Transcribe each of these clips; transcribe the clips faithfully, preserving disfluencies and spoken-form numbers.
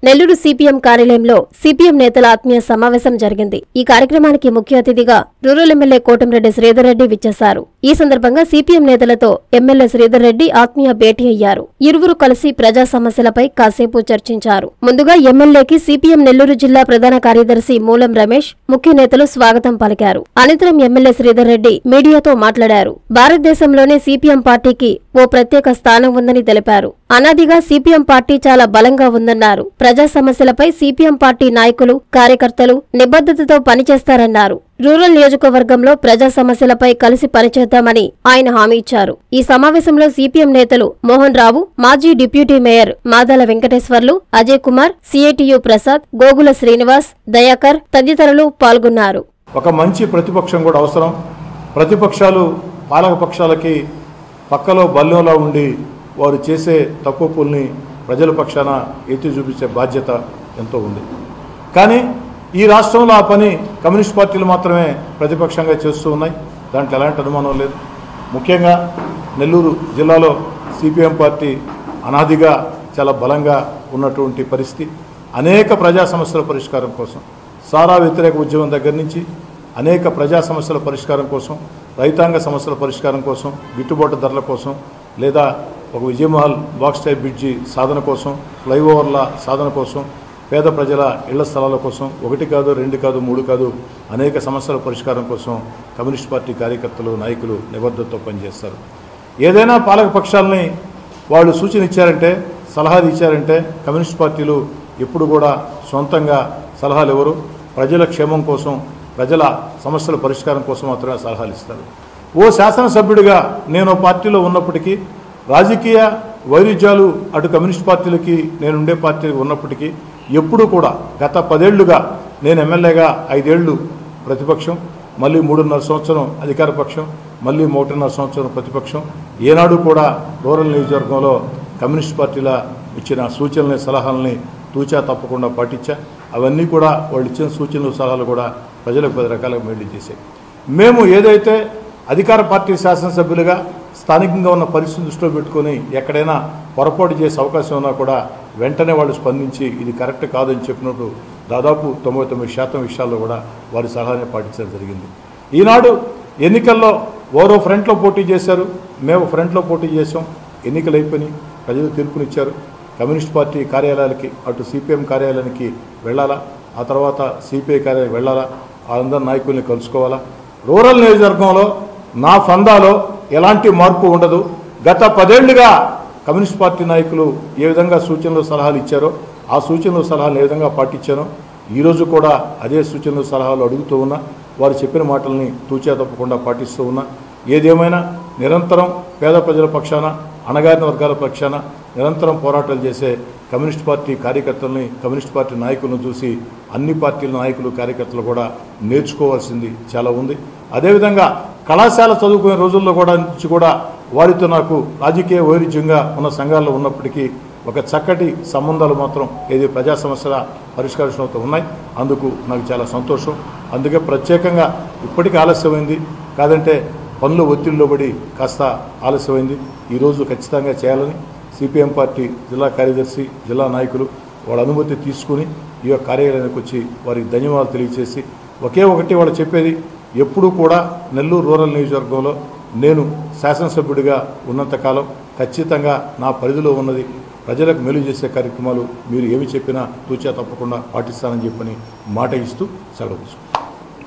Nellore CPM కార్యాలయంలో CPM నేతల ఆత్మీయ సమావేశం జరిగింది. ఈ కార్యక్రమానికి ముఖ్య అతిథిగా రూరల్ ఎమ్మెల్యే కోటంరెడ్డి శ్రీధర్ రెడ్డి విచ్చేశారు. ఈ సందర్భంగా సిపిఎం నేతలతో ఎమ్మెల్యే శ్రీధర్ రెడ్డి ఆత్మీయ భేటీ అయ్యారు. ఇరువురు కలిసి ప్రజా సమస్యలపై కాసేపు చర్చించారు. ముందుగా ఎమ్మెల్యేకి సిపిఎం నెల్లూరు జిల్లా ప్రధాన కార్యదర్శి మూలం రమేష్, ముఖ్య నేతలు స్వాగతం పలికారు. అనంతరం ఎమ్మెల్యే శ్రీధర్ రెడ్డి మీడియాతో మాట్లాడారు. భారతదేశంలోనే సిపిఎం పార్టీకి ఓ ప్రత్యేక స్థానం ఉందని తెలిపారు. అనాదిగా సిపిఎం పార్టీ చాలా బలంగా ఉందన్నారు. ప్రజా సమస్యలపై సిపిఎం పార్టీ నాయకులు, కార్యకర్తలు నిబద్ధతతో పనిచేస్తారన్నారు. రూరల్ నియోజకవర్గంలో ప్రజా సమస్యలపై కలిసి పనిచేద్దామని ఆయన హామీ ఇచ్చారు. ఈ సమావేశంలో సిపిఎం నేతలు మోహన్ రావు, మాజీ deputy mayor Madala Venkateswarlu, Ajay Kumar, CITU Prasad, Gogula Srinivas, Dayakar తదితరులు పాల్గొన్నారు. ఒక మంచి ప్రతిపక్షం కూడా అవసరం. ప్రతిపక్షాలు పాలక పక్షాలకి పక్కలో బల్యంలా ఉండి వారు చేసే తప్పుల్ని ప్రజల పక్షాన ఎత్తి చూపించే బాధ్యత ఎంతో ఉంది. కానీ ఈ రాష్ట్రంలో ఆ పని కమ్యూనిస్ట్ పార్టీలు మాత్రమే ప్రతిపక్షంగా చేస్తూ ఉన్నాయి. దాంట్లో ఎలాంటి అనుమానం లేదు. ముఖ్యంగా నెల్లూరు జిల్లాలో సిపిఎం పార్టీ అనాదిగా చాలా బలంగా ఉన్నటువంటి పరిస్థితి. అనేక ప్రజా సమస్యల పరిష్కారం కోసం, సారా వ్యతిరేక ఉద్యమం దగ్గర నుంచి అనేక ప్రజా సమస్యల పరిష్కారం కోసం, రైతాంగ సమస్యల పరిష్కారం కోసం, గిట్టుబాటు ధరల కోసం, లేదా ఒక విజయమహల్ బాక్స్ టైప్ బ్రిడ్జి సాధన కోసం, ఫ్లైఓవర్ల సాధన కోసం, పేద ప్రజల ఇళ్ల స్థలాల కోసం, ఒకటి కాదు, రెండు కాదు, మూడు కాదు, అనేక సమస్యల పరిష్కారం కోసం కమ్యూనిస్ట్ పార్టీ కార్యకర్తలు, నాయకులు నిబద్ధతతో పనిచేస్తారు. ఏదైనా పాలక పక్షాలని వాళ్ళు సూచన ఇచ్చారంటే, సలహాలు ఇచ్చారంటే కమ్యూనిస్ట్ పార్టీలు ఎప్పుడు కూడా సొంతంగా సలహాలు ఎవరు, ప్రజల క్షేమం కోసం, ప్రజల సమస్యల పరిష్కారం కోసం మాత్రమే సలహాలు ఇస్తారు. ఓ శాసనసభ్యుడిగా నేను పార్టీలో ఉన్నప్పటికీ, రాజకీయ వైరుధ్యాలు అటు కమ్యూనిస్ట్ పార్టీలకి నేను ఉండే పార్టీకి ఉన్నప్పటికీ ఎప్పుడూ కూడా గత పదేళ్లుగా నేను ఎమ్మెల్యేగా ఐదేళ్లు ప్రతిపక్షం, మళ్ళీ మూడున్నర సంవత్సరం అధికార పక్షం, మళ్ళీ ఒకటిన్నర సంవత్సరం ప్రతిపక్షం. ఏనాడు కూడా రూరల్ నియోజకవర్గంలో కమ్యూనిస్ట్ పార్టీల ఇచ్చిన సూచనలని, సలహాలని తూచా తప్పకుండా పాటించా. అవన్నీ కూడా వాళ్ళు ఇచ్చిన సూచనలు, సలహాలు కూడా ప్రజలకు పది రకాలుగా మేలు చేశాయి. మేము ఏదైతే అధికార పార్టీ శాసనసభ్యులుగా స్థానికంగా ఉన్న పరిస్థితి దృష్టిలో పెట్టుకొని ఎక్కడైనా పొరపాటు చేసే అవకాశం ఉన్నా కూడా వెంటనే వాళ్ళు స్పందించి ఇది కరెక్ట్ కాదని చెప్పినట్టు దాదాపు తొంభై తొమ్మిది శాతం విషయాల్లో కూడా వారి సలహానే పాటించడం జరిగింది. ఈనాడు ఎన్నికల్లో ఓరో ఫ్రంట్లో పోటీ చేశారు, మేము ఫ్రంట్లో పోటీ చేసాం. ఎన్నికలు అయిపోయి ప్రజలు తీర్పునిచ్చారు. కమ్యూనిస్ట్ పార్టీ కార్యాలయాలకి, అటు సిపిఎం కార్యాలయానికి వెళ్ళాలా, ఆ తర్వాత సిపిఐ కార్యాలయం వెళ్ళాలా, అందరి నాయకుల్ని కలుసుకోవాలా. రూరల్ నియోజకవర్గంలో నా ఫందాలో ఎలాంటి మార్పు ఉండదు. గత పదేళ్లుగా కమ్యూనిస్ట్ పార్టీ నాయకులు ఏ విధంగా సూచనలు, సలహాలు ఇచ్చారో ఆ సూచనలు, సలహాలు ఏ విధంగా పాటించానో ఈరోజు కూడా అదే సూచనలు, సలహాలు అడుగుతూ ఉన్నా. వారు చెప్పిన మాటల్ని తూచా తప్పకుండా పాటిస్తూ ఉన్నా. ఏదేమైనా నిరంతరం పేద ప్రజల పక్షాన, అణగారిన వర్గాల పక్షాన నిరంతరం పోరాటాలు చేసే కమ్యూనిస్ట్ పార్టీ కార్యకర్తలని, కమ్యూనిస్ట్ పార్టీ నాయకులను చూసి అన్ని పార్టీల నాయకులు, కార్యకర్తలు కూడా నేర్చుకోవాల్సింది చాలా ఉంది. అదేవిధంగా కళాశాల చదువుకునే రోజుల్లో కూడా నుంచి కూడా వారితో నాకు రాజకీయ వైరుధ్యంగా ఉన్న సంఘాల్లో ఉన్నప్పటికీ ఒక చక్కటి సంబంధాలు మాత్రం ఏది ప్రజా సమస్యల పరిష్కరించడంతో ఉన్నాయి. అందుకు నాకు చాలా సంతోషం. అందుకే ప్రత్యేకంగా ఇప్పటికీ ఆలస్యమైంది, కాదంటే పనులు ఒత్తిడిలో పడి కాస్త ఆలస్యమైంది. ఈరోజు ఖచ్చితంగా చేయాలని సిపిఎం పార్టీ జిల్లా కార్యదర్శి, జిల్లా నాయకులు వాళ్ళ అనుమతి తీసుకుని ఈ యొక్క కార్యాలయానికి వచ్చి వారికి ధన్యవాదాలు తెలియజేసి, ఒకే ఒకటి వాళ్ళు చెప్పేది, ఎప్పుడూ కూడా నెల్లూరు రూరల్ నియోజకవర్గంలో నేను శాసనసభ్యుడిగా ఉన్నంతకాలం ఖచ్చితంగా నా పరిధిలో ఉన్నది ప్రజలకు మేలు చేసే కార్యక్రమాలు మీరు ఏమి చెప్పినా తూచా తప్పకుండా పాటిస్తానని చెప్పని మాట ఇస్తూ సెలవు తీసుకుంటాను.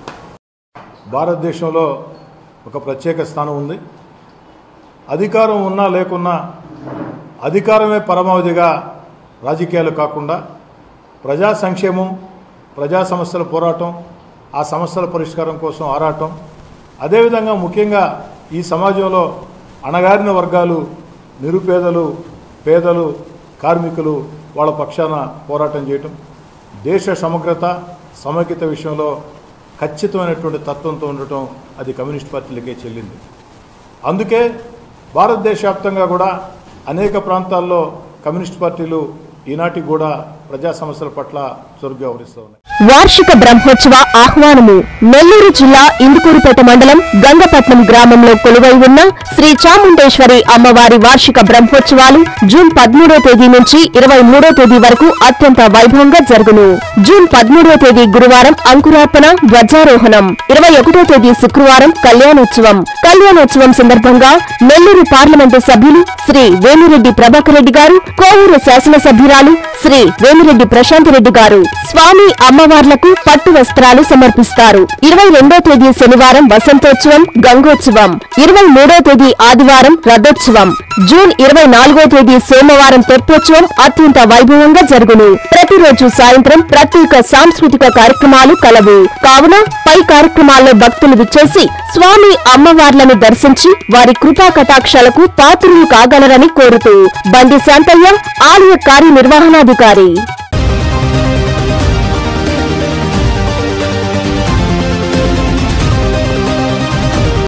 భారతదేశంలో ఒక ప్రత్యేక స్థానం ఉంది. అధికారం ఉన్నా లేకున్నా అధికారమే పరమావధిగా రాజకీయాలు కాకుండా ప్రజా సంక్షేమం, ప్రజా సమస్యల పోరాటం, ఆ సమస్యల పరిష్కారం కోసం ఆరాటం, అదేవిధంగా ముఖ్యంగా ఈ సమాజంలో అణగారిన వర్గాలు, నిరుపేదలు, పేదలు, కార్మికులు వాళ్ళ పక్షాన పోరాటం చేయటం, దేశ సమగ్రత, సమైక్యత విషయంలో ఖచ్చితమైనటువంటి తత్వంతో ఉండటం అది కమ్యూనిస్ట్ పార్టీలకే చెల్లింది. అందుకే భారతదేశ వ్యాప్తంగా కూడా అనేక ప్రాంతాల్లో కమ్యూనిస్ట్ పార్టీలు ఈనాటికి కూడా ప్రజా సమస్యల పట్ల చురుగ్గా వ్యవహరిస్తూ ఉన్నాయి. వార్షిక బ్రహ్మోత్సవ ఆహ్వానము. నెల్లూరు జిల్లా ఇందుకూరుపేట మండలం గంగపట్నం గ్రామంలో కొలువై ఉన్న శ్రీ చాముండేశ్వరి అమ్మవారి వార్షిక బ్రహ్మోత్సవాలు జూన్ పదమూడో తేదీ నుంచి ఇరవై మూడో తేదీ వరకు అత్యంత వైభవంగా జరుగును. జూన్ పదమూడో తేదీ గురువారం అంకురార్పణ, ధ్వజారోహణం. ఇరవై ఒకటో తేదీ శుక్రవారం కళ్యాణోత్సవం. కళ్యాణోత్సవం సందర్భంగా నెల్లూరు పార్లమెంటు సభ్యులు శ్రీ వేమిరెడ్డి ప్రభాకర్ రెడ్డి గారు, కోవూరు శాసనసభ్యురాలు శ్రీ వేమిరెడ్డి ప్రశాంత్ రెడ్డి గారు స్వామి అమ్మవార్లకు పట్టు వస్త్రాలు సమర్పిస్తారు. ఇరవై రెండో తేదీ శనివారం వసంతోత్సవం, గంగోత్సవం. ఇరవై మూడో తేదీ ఆదివారం రథోత్సవం. జూన్ ఇరవై నాలుగో తేదీ సోమవారం తెప్పోత్సవం అత్యంత వైభవంగా జరుగును. ప్రతిరోజు సాయంత్రం ప్రత్యేక సాంస్కృతిక కార్యక్రమాలు కలవు. కావున పై కార్యక్రమాల్లో భక్తులు విచ్చేసి స్వామి అమ్మవార్లను దర్శించి వారి కృపా కటాక్షాలకు పాత్రులు కాగలరని కోరుతూ బండి శాంతయ్య, ఆలయ కార్యనిర్వహణాధికారి.